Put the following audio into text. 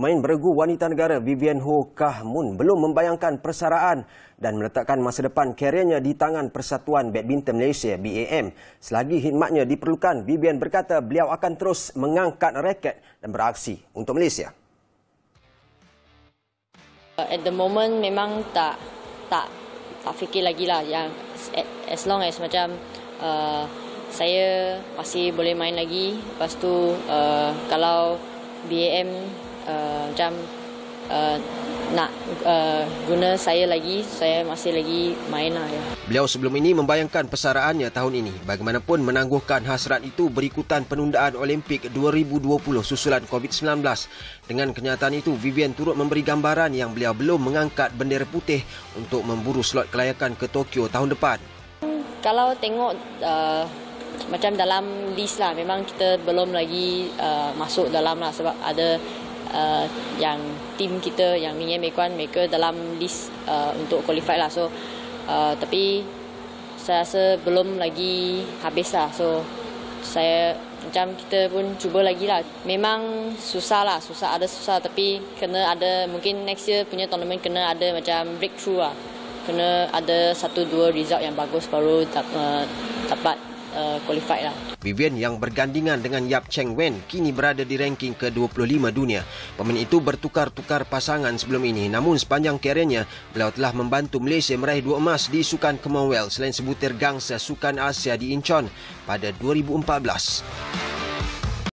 Pemain beregu wanita negara Vivian Ho Kah Mun belum membayangkan persaraan dan meletakkan masa depan kariernya di tangan Persatuan Badminton Malaysia BAM. Selagi khidmatnya diperlukan, Vivian berkata beliau akan terus mengangkat raket dan beraksi untuk Malaysia. At the moment memang tak fikir lagi lah, yang as long as macam saya masih boleh main lagi. Lepas tu kalau BAM macam nak guna saya lagi, saya masih lagi main lah ya. Beliau sebelum ini membayangkan persaraannya tahun ini. Bagaimanapun menangguhkan hasrat itu berikutan penundaan Olimpik 2020 susulan COVID-19. Dengan kenyataan itu, Vivian turut memberi gambaran yang beliau belum mengangkat bendera putih untuk memburu slot kelayakan ke Tokyo tahun depan. Kalau tengok macam dalam list lah, memang kita belum lagi masuk dalam lah, sebab ada yang tim kita yang Ming Yan Mei Kuan mereka dalam list untuk qualify lah. So tapi saya rasa belum lagi habis lah. So saya macam kita pun cuba lagi lah. Memang susah lah, ada susah, tapi kena ada, mungkin next year punya tournament kena ada macam breakthrough lah. Kena ada 1-2 result yang bagus baru dapat qualify lah. Vivian yang bergandingan dengan Yap Cheng Wen kini berada di ranking ke-25 dunia. Pemain itu bertukar-tukar pasangan sebelum ini, namun sepanjang kariernya beliau telah membantu Malaysia meraih 2 emas di Sukan Commonwealth selain sebutir gangsa Sukan Asia di Incheon pada 2014.